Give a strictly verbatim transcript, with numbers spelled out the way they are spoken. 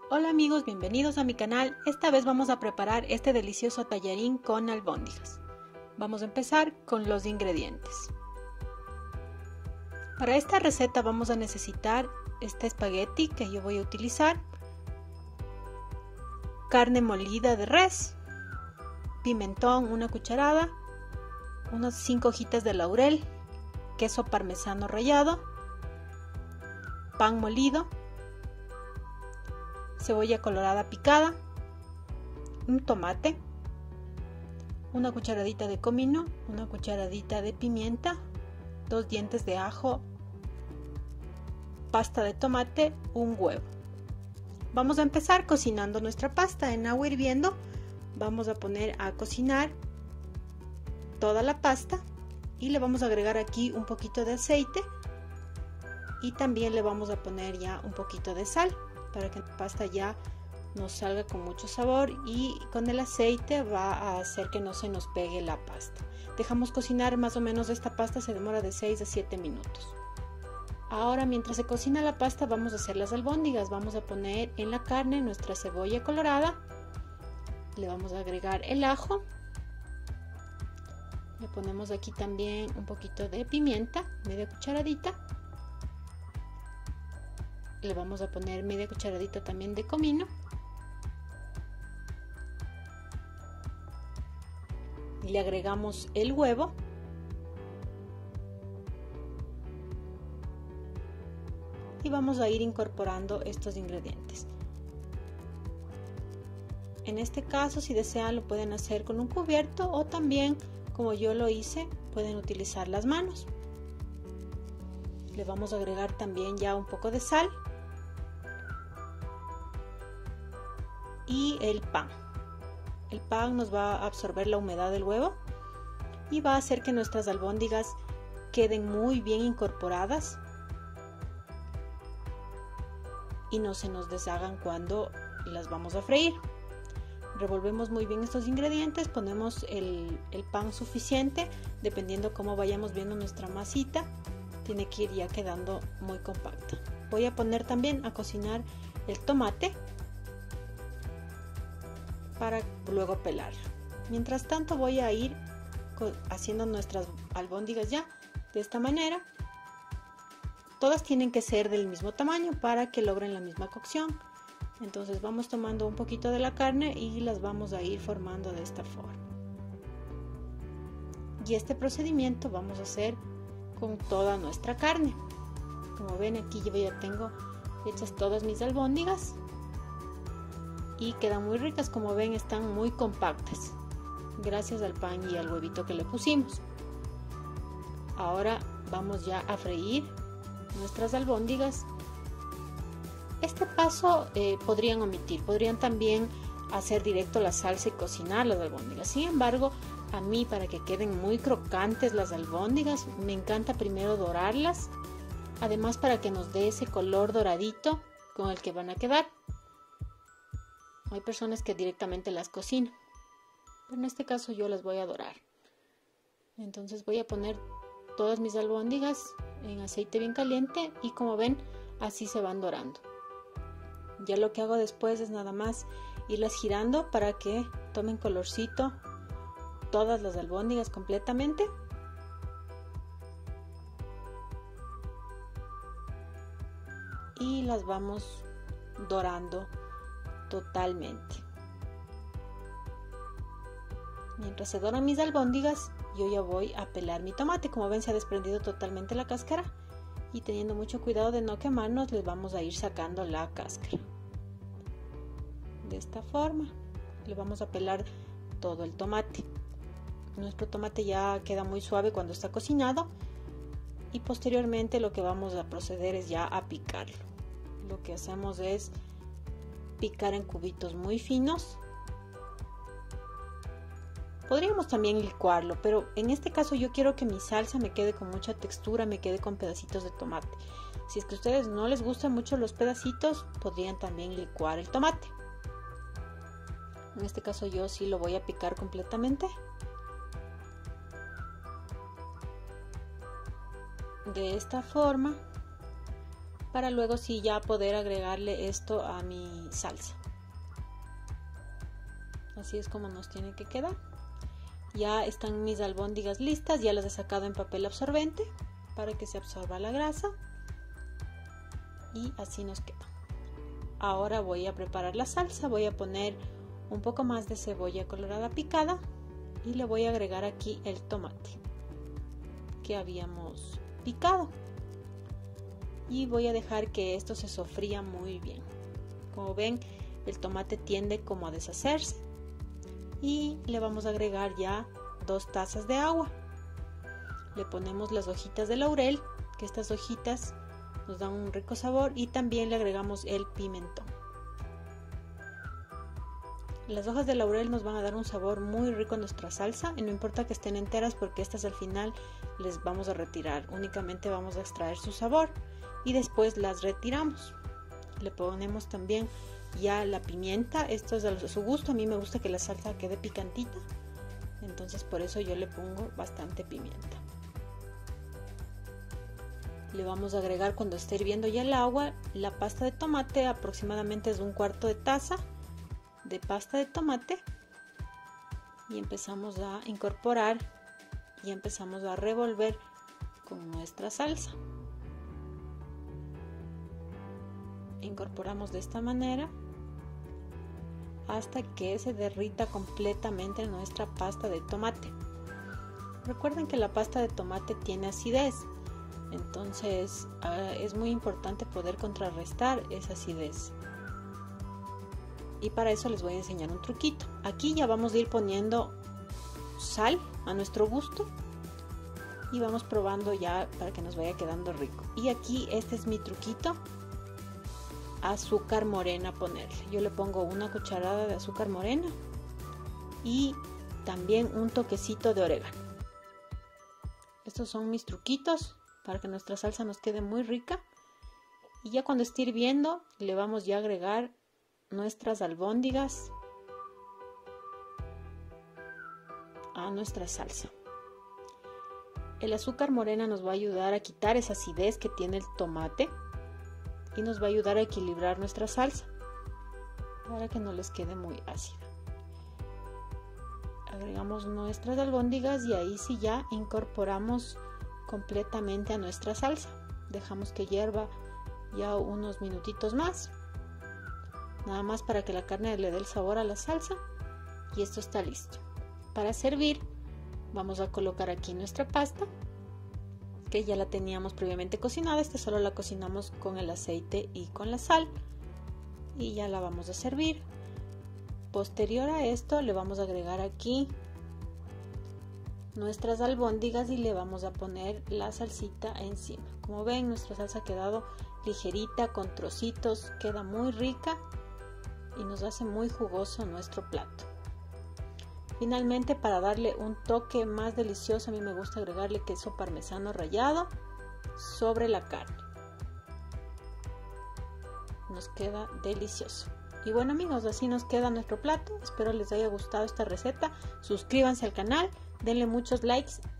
Hola amigos, bienvenidos a mi canal. Esta vez vamos a preparar este delicioso tallarín con albóndigas. Vamos a empezar con los ingredientes. Para esta receta vamos a necesitar este espagueti que yo voy a utilizar, carne molida de res, pimentón una cucharada, unas cinco hojitas de laurel, queso parmesano rallado, pan molido, cebolla colorada picada, un tomate, una cucharadita de comino, una cucharadita de pimienta, dos dientes de ajo, pasta de tomate, un huevo. Vamos a empezar cocinando nuestra pasta en agua hirviendo. Vamos a poner a cocinar toda la pasta y le vamos a agregar aquí un poquito de aceite y también le vamos a poner ya un poquito de sal para que la pasta ya nos salga con mucho sabor, y con el aceite va a hacer que no se nos pegue la pasta. Dejamos cocinar más o menos esta pasta, se demora de seis a siete minutos. Ahora, mientras se cocina la pasta, vamos a hacer las albóndigas. Vamos a poner en la carne nuestra cebolla colorada, le vamos a agregar el ajo, le ponemos aquí también un poquito de pimienta, media cucharadita. Le vamos a poner media cucharadita también de comino. Y le agregamos el huevo. Y vamos a ir incorporando estos ingredientes. En este caso, si desean, lo pueden hacer con un cubierto o también, como yo lo hice, pueden utilizar las manos. Le vamos a agregar también ya un poco de sal. Y el pan. El pan nos va a absorber la humedad del huevo y va a hacer que nuestras albóndigas queden muy bien incorporadas y no se nos deshagan cuando las vamos a freír. Revolvemos muy bien estos ingredientes, ponemos el, el pan suficiente, dependiendo cómo vayamos viendo nuestra masita, tiene que ir ya quedando muy compacta. Voy a poner también a cocinar el tomate para luego pelarlo. Mientras tanto voy a ir haciendo nuestras albóndigas ya de esta manera. Todas tienen que ser del mismo tamaño para que logren la misma cocción. Entonces vamos tomando un poquito de la carne y las vamos a ir formando de esta forma. Y este procedimiento vamos a hacer con toda nuestra carne. Como ven, aquí yo ya tengo hechas todas mis albóndigas y quedan muy ricas. Como ven, están muy compactas gracias al pan y al huevito que le pusimos. Ahora vamos ya a freír nuestras albóndigas. Este paso eh, podrían omitir, podrían también hacer directo la salsa y cocinar las albóndigas. Sin embargo, a mí, para que queden muy crocantes las albóndigas, me encanta primero dorarlas, además para que nos dé ese color doradito con el que van a quedar. Hay personas que directamente las cocinan, pero en este caso yo las voy a dorar. Entonces voy a poner todas mis albóndigas en aceite bien caliente y, como ven, así se van dorando. Ya lo que hago después es nada más irlas girando para que tomen colorcito todas las albóndigas completamente. Y las vamos dorando totalmente. Mientras se doran mis albóndigas, yo ya voy a pelar mi tomate. Como ven, se ha desprendido totalmente la cáscara y, teniendo mucho cuidado de no quemarnos, les vamos a ir sacando la cáscara. De esta forma le vamos a pelar todo el tomate. Nuestro tomate ya queda muy suave cuando está cocinado, y posteriormente lo que vamos a proceder es ya a picarlo. Lo que hacemos es picar en cubitos muy finos. Podríamos también licuarlo, pero en este caso yo quiero que mi salsa me quede con mucha textura, me quede con pedacitos de tomate. Si es que a ustedes no les gustan mucho los pedacitos, podrían también licuar el tomate. En este caso yo sí lo voy a picar completamente. De esta forma para luego sí ya poder agregarle esto a mi salsa. Así es como nos tiene que quedar. Ya están mis albóndigas listas, ya las he sacado en papel absorbente para que se absorba la grasa y así nos queda. Ahora voy a preparar la salsa, voy a poner un poco más de cebolla colorada picada y le voy a agregar aquí el tomate que habíamos picado y voy a dejar que esto se sofría muy bien. Como ven, el tomate tiende como a deshacerse y le vamos a agregar ya dos tazas de agua. Le ponemos las hojitas de laurel, que estas hojitas nos dan un rico sabor, y también le agregamos el pimentón. Las hojas de laurel nos van a dar un sabor muy rico a nuestra salsa y no importa que estén enteras porque estas al final les vamos a retirar, únicamente vamos a extraer su sabor y después las retiramos. Le ponemos también ya la pimienta, esto es a su gusto, a mí me gusta que la salsa quede picantita, entonces por eso yo le pongo bastante pimienta. Le vamos a agregar, cuando esté hirviendo ya el agua, la pasta de tomate, aproximadamente es un cuarto de taza de pasta de tomate, y empezamos a incorporar y empezamos a revolver con nuestra salsa. Incorporamos de esta manera hasta que se derrita completamente nuestra pasta de tomate. Recuerden que la pasta de tomate tiene acidez, entonces uh, es muy importante poder contrarrestar esa acidez. Y para eso les voy a enseñar un truquito. Aquí ya vamos a ir poniendo sal a nuestro gusto y vamos probando ya para que nos vaya quedando rico. Y aquí este es mi truquito: azúcar morena ponerle. Yo le pongo una cucharada de azúcar morena y también un toquecito de orégano. Estos son mis truquitos para que nuestra salsa nos quede muy rica. Y ya cuando esté hirviendo le vamos ya a agregar nuestras albóndigas a nuestra salsa. El azúcar morena nos va a ayudar a quitar esa acidez que tiene el tomate y nos va a ayudar a equilibrar nuestra salsa para que no les quede muy ácida. Agregamos nuestras albóndigas y ahí sí ya incorporamos completamente a nuestra salsa. Dejamos que hierva ya unos minutitos más, nada más para que la carne le dé el sabor a la salsa, y esto está listo. Para servir vamos a colocar aquí nuestra pasta, que ya la teníamos previamente cocinada. Esta solo la cocinamos con el aceite y con la sal y ya la vamos a servir. Posterior a esto le vamos a agregar aquí nuestras albóndigas y le vamos a poner la salsita encima. Como ven, nuestra salsa ha quedado ligerita, con trocitos, queda muy rica y nos hace muy jugoso nuestro plato. Finalmente, para darle un toque más delicioso, a mí me gusta agregarle queso parmesano rallado sobre la carne. Nos queda delicioso. Y bueno amigos, así nos queda nuestro plato. Espero les haya gustado esta receta. Suscríbanse al canal, denle muchos likes